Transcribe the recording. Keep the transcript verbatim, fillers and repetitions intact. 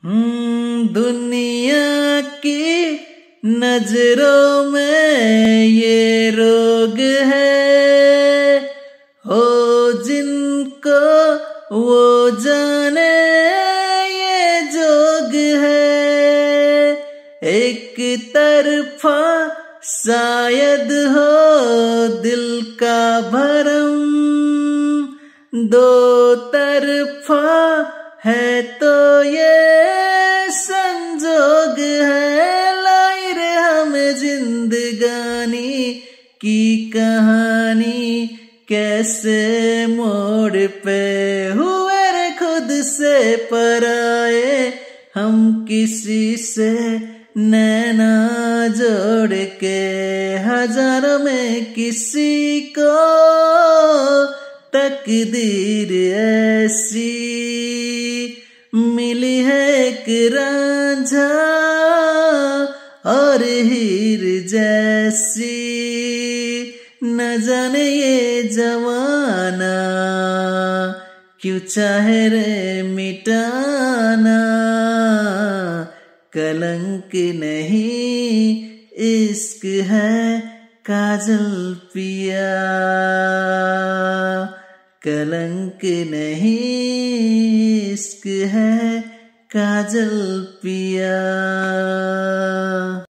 हम्म दुनिया की नजरों में ये रोग है, हो जिनको वो जाने ये जोग है। एक तरफा शायद हो दिल का भरम, दो तरफा है तो ये संजोग है। लाई रे हमें जिंदगानी की कहानी, कैसे मोड़ पे हुए रे खुद से पराए। हम किसी से नैना जोड़ के हजारों में किसी को तकदीर ऐसी मिली है एक रांझा और हीर जैसी। न जाने ये जमाना क्यों चाहे रे मिटाना, कलंक नहीं इश्क है काजल पिया, कलंक नहीं इश्क है काजल पिया।